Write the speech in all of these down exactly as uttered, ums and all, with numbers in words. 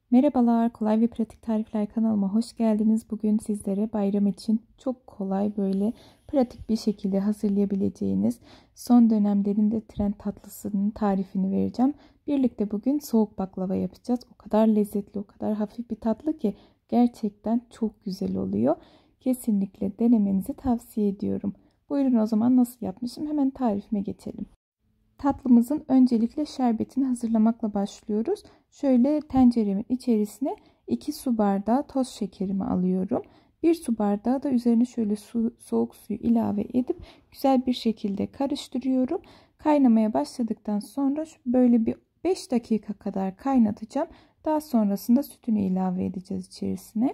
Merhabalar, Kolay ve Pratik Tarifler kanalıma hoş geldiniz. Bugün sizlere bayram için çok kolay, böyle pratik bir şekilde hazırlayabileceğiniz son dönemlerin de trend tatlısının tarifini vereceğim. Birlikte bugün soğuk baklava yapacağız. O kadar lezzetli, o kadar hafif bir tatlı ki gerçekten çok güzel oluyor. Kesinlikle denemenizi tavsiye ediyorum. Buyurun, o zaman nasıl yapmışım hemen tarifime geçelim. Tatlımızın öncelikle şerbetini hazırlamakla başlıyoruz. Şöyle tenceremin içerisine iki su bardağı toz şekerimi alıyorum. bir su bardağı da üzerine şöyle su, soğuk suyu ilave edip güzel bir şekilde karıştırıyorum. Kaynamaya başladıktan sonra böyle bir beş dakika kadar kaynatacağım. Daha sonrasında sütünü ilave edeceğiz içerisine.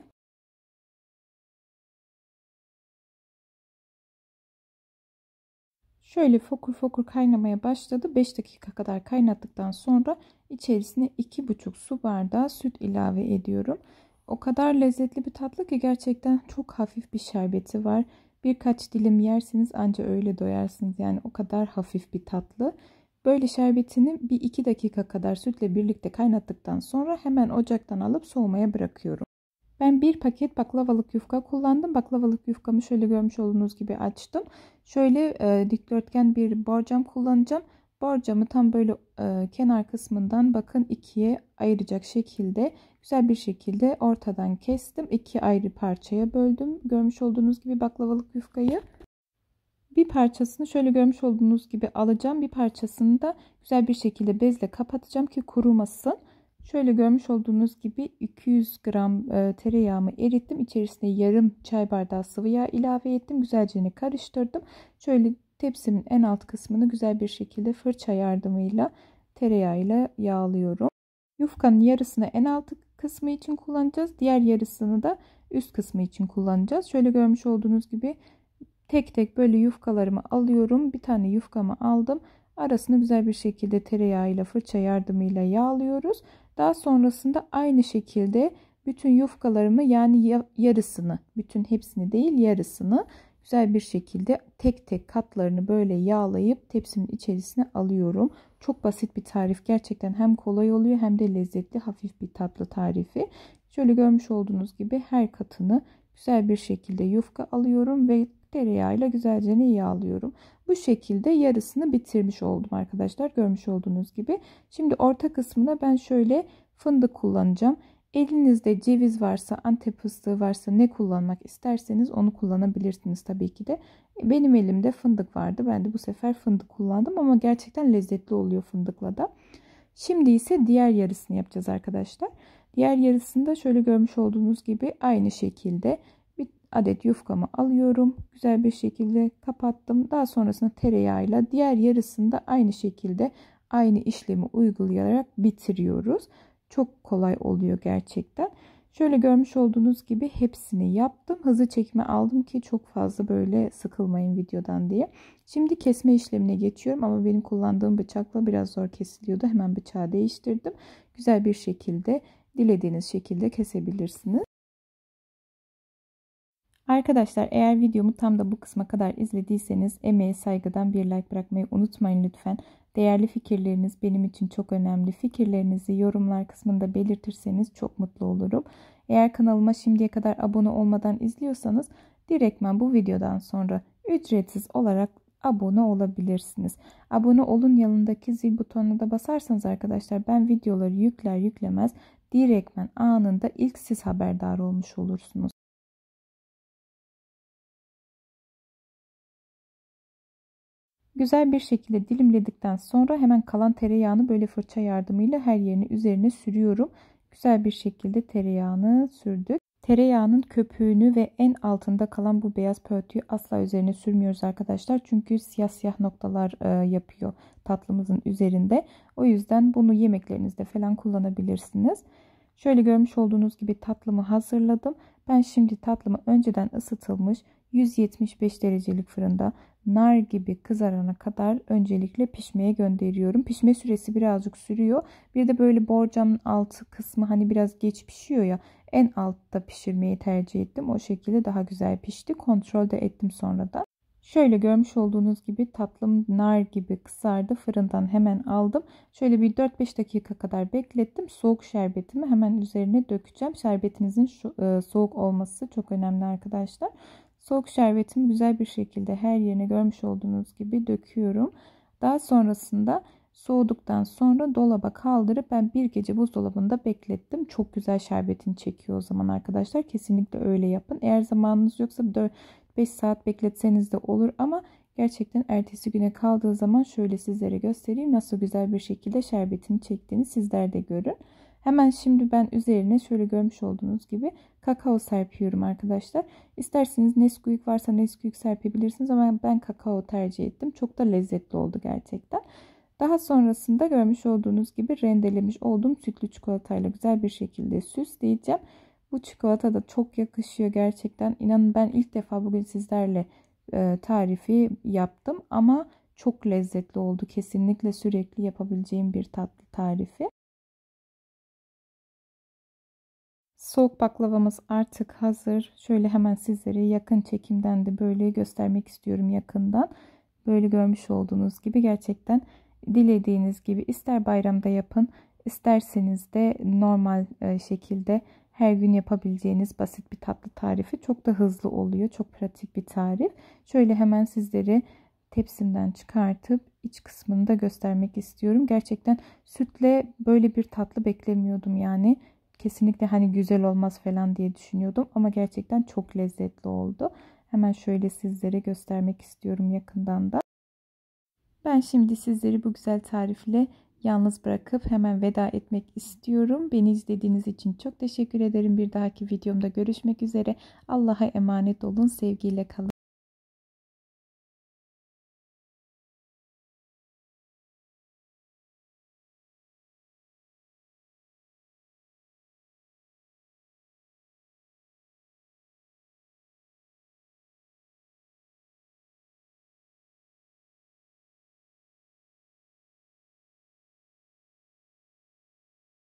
Şöyle fokur fokur kaynamaya başladı. beş dakika kadar kaynattıktan sonra içerisine iki buçuk su bardağı süt ilave ediyorum. O kadar lezzetli bir tatlı ki gerçekten çok hafif bir şerbeti var. Birkaç dilim yersiniz anca öyle doyarsınız. Yani o kadar hafif bir tatlı. Böyle şerbetini bir iki dakika kadar sütle birlikte kaynattıktan sonra hemen ocaktan alıp soğumaya bırakıyorum. Ben bir paket baklavalık yufka kullandım. Baklavalık yufkamı şöyle görmüş olduğunuz gibi açtım. Şöyle e, dikdörtgen bir borcam kullanacağım. Borcamı tam böyle e, kenar kısmından bakın ikiye ayıracak şekilde güzel bir şekilde ortadan kestim. İki ayrı parçaya böldüm. Görmüş olduğunuz gibi baklavalık yufkayı. Bir parçasını şöyle görmüş olduğunuz gibi alacağım. Bir parçasını da güzel bir şekilde bezle kapatacağım ki kurumasın. Şöyle görmüş olduğunuz gibi iki yüz gram e, tereyağımı erittim. İçerisine yarım çay bardağı sıvı yağ ilave ettim. Güzelce karıştırdım. Şöyle tepsimin en alt kısmını güzel bir şekilde fırça yardımıyla tereyağıyla yağlıyorum. Yufkanın yarısını en alt kısmı için kullanacağız. Diğer yarısını da üst kısmı için kullanacağız. Şöyle görmüş olduğunuz gibi tek tek böyle yufkalarımı alıyorum. Bir tane yufkamı aldım. Arasını güzel bir şekilde tereyağıyla fırça yardımıyla yağlıyoruz. Daha sonrasında aynı şekilde bütün yufkalarımı, yani yarısını, bütün hepsini değil yarısını güzel bir şekilde tek tek katlarını böyle yağlayıp tepsimin içerisine alıyorum. Çok basit bir tarif. Gerçekten hem kolay oluyor hem de lezzetli, hafif bir tatlı tarifi. Şöyle görmüş olduğunuz gibi her katını güzel bir şekilde yufka alıyorum ve tereyağıyla güzelce yağlıyorum. Bu şekilde yarısını bitirmiş oldum arkadaşlar. Görmüş olduğunuz gibi. Şimdi orta kısmına ben şöyle fındık kullanacağım. Elinizde ceviz varsa, Antep fıstığı varsa, ne kullanmak isterseniz onu kullanabilirsiniz tabii ki de. Benim elimde fındık vardı. Ben de bu sefer fındık kullandım ama gerçekten lezzetli oluyor fındıkla da. Şimdi ise diğer yarısını yapacağız arkadaşlar. Diğer yarısında şöyle görmüş olduğunuz gibi aynı şekilde bir adet yufkamı alıyorum. Güzel bir şekilde kapattım. Daha sonrasında tereyağıyla diğer yarısını da aynı şekilde aynı işlemi uygulayarak bitiriyoruz. Çok kolay oluyor gerçekten. Şöyle görmüş olduğunuz gibi hepsini yaptım. Hızlı çekme aldım ki çok fazla böyle sıkılmayın videodan diye. Şimdi kesme işlemine geçiyorum ama benim kullandığım bıçakla biraz zor kesiliyordu. Hemen bıçağı değiştirdim. Güzel bir şekilde dilediğiniz şekilde kesebilirsiniz. Arkadaşlar, eğer videomu tam da bu kısma kadar izlediyseniz emeğe saygıdan bir like bırakmayı unutmayın lütfen. Değerli fikirleriniz benim için çok önemli. Fikirlerinizi yorumlar kısmında belirtirseniz çok mutlu olurum. Eğer kanalıma şimdiye kadar abone olmadan izliyorsanız direktmen bu videodan sonra ücretsiz olarak abone olabilirsiniz. Abone olun yanındaki zil butonuna da basarsanız arkadaşlar, ben videoları yükler yüklemez direktmen anında ilk siz haberdar olmuş olursunuz. Güzel bir şekilde dilimledikten sonra hemen kalan tereyağını böyle fırça yardımıyla her yerini üzerine sürüyorum. Güzel bir şekilde tereyağını sürdük. Tereyağının köpüğünü ve en altında kalan bu beyaz pörtüyü asla üzerine sürmüyoruz arkadaşlar. Çünkü siyah siyah noktalar e, yapıyor tatlımızın üzerinde. O yüzden bunu yemeklerinizde falan kullanabilirsiniz. Şöyle görmüş olduğunuz gibi tatlımı hazırladım. Ben şimdi tatlımı önceden ısıtılmış yüz yetmiş beş derecelik fırında nar gibi kızarana kadar öncelikle pişmeye gönderiyorum. Pişme süresi birazcık sürüyor. Bir de böyle borcamın altı kısmı hani biraz geç pişiyor ya, en altta pişirmeyi tercih ettim. O şekilde daha güzel pişti. Kontrol de ettim sonra da. Şöyle görmüş olduğunuz gibi tatlım nar gibi kızardı. Fırından hemen aldım. Şöyle bir dört beş dakika kadar beklettim. Soğuk şerbetimi hemen üzerine dökeceğim. Şerbetinizin şu, e, soğuk olması çok önemli arkadaşlar. Soğuk şerbetimi güzel bir şekilde her yerine görmüş olduğunuz gibi döküyorum. Daha sonrasında soğuduktan sonra dolaba kaldırıp ben bir gece buzdolabında beklettim. Çok güzel şerbetini çekiyor o zaman arkadaşlar. Kesinlikle öyle yapın. Eğer zamanınız yoksa dört beş saat bekletseniz de olur ama gerçekten ertesi güne kaldığı zaman şöyle sizlere göstereyim nasıl güzel bir şekilde şerbetini çektiğini sizler de görün. Hemen şimdi ben üzerine şöyle görmüş olduğunuz gibi kakao serpiyorum arkadaşlar. İsterseniz Nesquik varsa Nesquik serpebilirsiniz ama ben kakao tercih ettim. Çok da lezzetli oldu gerçekten. Daha sonrasında görmüş olduğunuz gibi rendelemiş olduğum sütlü çikolatayla güzel bir şekilde süsleyeceğim. Bu çikolata da çok yakışıyor gerçekten. İnanın ben ilk defa bugün sizlerle e, tarifi yaptım ama çok lezzetli oldu. Kesinlikle sürekli yapabileceğim bir tatlı tarifi. Soğuk baklavamız artık hazır. Şöyle hemen sizlere yakın çekimden de böyle göstermek istiyorum yakından. Böyle görmüş olduğunuz gibi gerçekten dilediğiniz gibi ister bayramda yapın, isterseniz de normal şekilde her gün yapabileceğiniz basit bir tatlı tarifi. Çok da hızlı oluyor. Çok pratik bir tarif. Şöyle hemen sizlere tepsimden çıkartıp iç kısmını da göstermek istiyorum. Gerçekten sütle böyle bir tatlı beklemiyordum yani. Kesinlikle hani güzel olmaz falan diye düşünüyordum ama gerçekten çok lezzetli oldu. Hemen şöyle sizlere göstermek istiyorum yakından da. Ben şimdi sizleri bu güzel tarifle yalnız bırakıp hemen veda etmek istiyorum. Beni izlediğiniz için çok teşekkür ederim. Bir dahaki videomda görüşmek üzere. Allah'a emanet olun. Sevgiyle kalın.